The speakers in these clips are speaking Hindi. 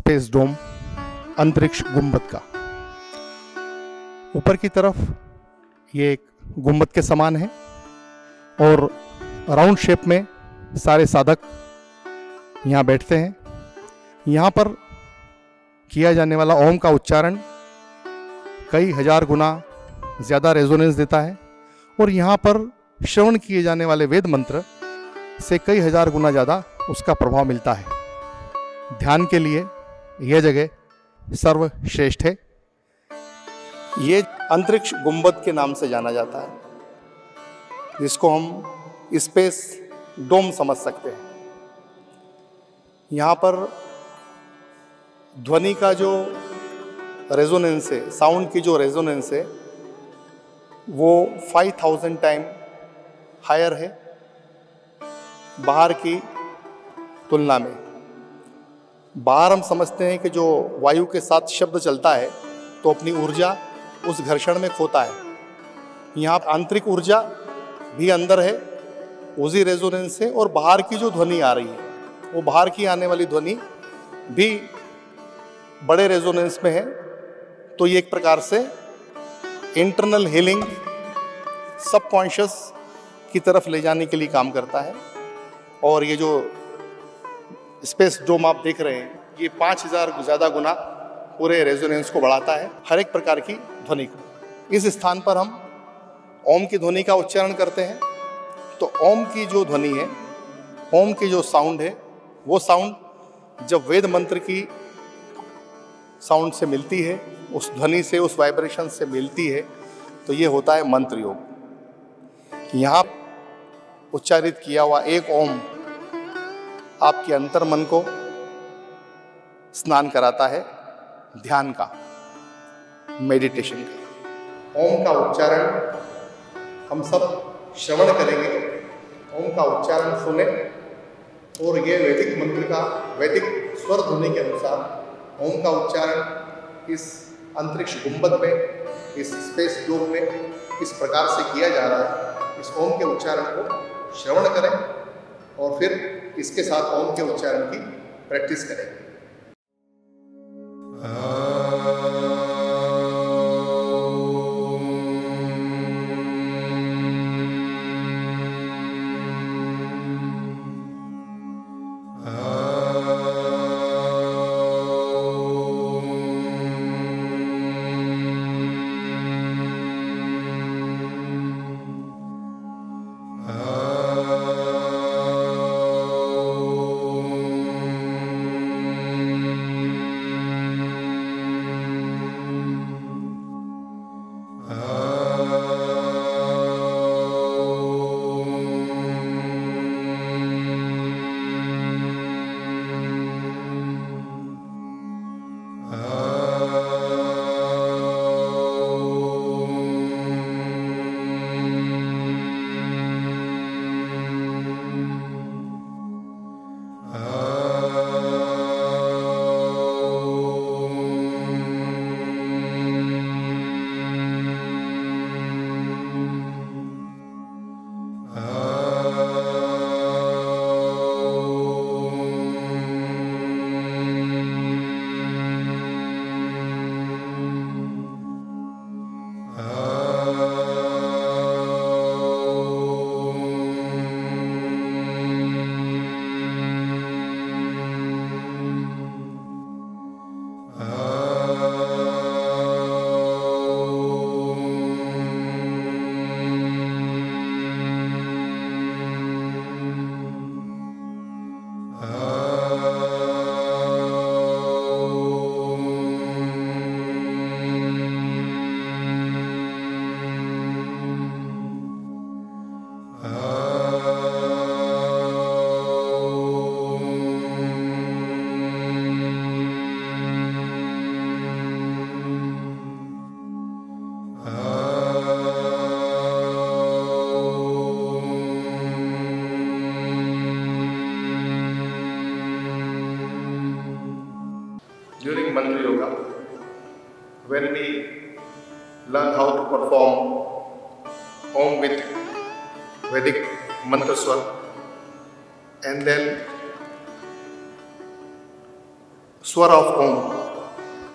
स्पेस डोम, अंतरिक्ष गुंबद का। ऊपर की तरफ ये एक गुंबद के समान है और राउंड शेप में सारे साधक यहाँ बैठते हैं। यहाँ पर किया जाने वाला ओम का उच्चारण कई हजार गुना ज़्यादा रेजोनेंस देता है और यहाँ पर श्रवण किए जाने वाले वेद मंत्र से कई हजार गुना ज़्यादा उसका प्रभाव मिलता है। ध्यान के लिए यह जगह सर्वश्रेष्ठ है। ये अंतरिक्ष गुंबद के नाम से जाना जाता है, जिसको हम स्पेस डोम समझ सकते हैं। यहाँ पर ध्वनि का जो रेजोनेंस है, साउंड की जो रेजोनेंस है, वो 5000 टाइम हायर है बाहर की तुलना में। बाहर हम समझते हैं कि जो वायु के साथ शब्द चलता है तो अपनी ऊर्जा उस घर्षण में खोता है। यहाँ आंतरिक ऊर्जा भी अंदर है, उसी रेजोनेंस है, और बाहर की जो ध्वनि आ रही है वो बाहर की आने वाली ध्वनि भी बड़े रेजोनेंस में है। तो ये एक प्रकार से इंटरनल हीलिंग, सबकॉन्शियस की तरफ ले जाने के लिए काम करता है। और ये जो स्पेस डोम आप देख रहे हैं, ये 5000 ज़्यादा गुना पूरे रेजोनेंस को बढ़ाता है, हर एक प्रकार की ध्वनि को। इस स्थान पर हम ओम की ध्वनि का उच्चारण करते हैं। तो ओम की जो ध्वनि है, ओम की जो साउंड है, वो साउंड जब वेद मंत्र की साउंड से मिलती है, उस ध्वनि से, उस वाइब्रेशन से मिलती है, तो ये होता है मंत्र योग। यहाँ उच्चारित किया हुआ एक ओम आपके अंतर मन को स्नान कराता है, ध्यान का, मेडिटेशन का। ओम का उच्चारण हम सब श्रवण करेंगे, ओम का उच्चारण सुने, और ये वैदिक मंत्र का वैदिक स्वर ध्वनि के अनुसार ओम का उच्चारण इस अंतरिक्ष गुंबद में, इस स्पेस डोम में किस प्रकार से किया जा रहा है, इस ओम के उच्चारण को श्रवण करें और फिर इसके साथ ओम के उच्चारण की प्रैक्टिस करें। During Mantra Yoga, when we learn how to perform Om with Vedic Mantra Swar, and then Swara of Om,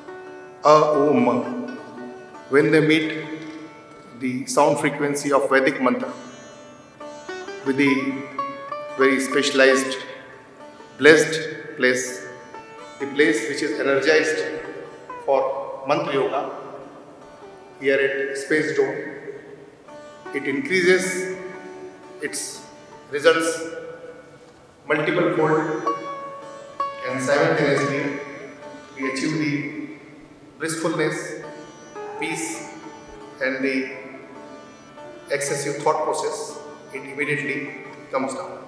Om, when they meet the sound frequency of Vedic mantra with the very specialized, blessed place, the place which is energized for mantra yoga, here at Space Dome, it increases its results multiple fold, and simultaneously we achieve the blissfulness, peace, and the excessive thought process, it immediately comes down.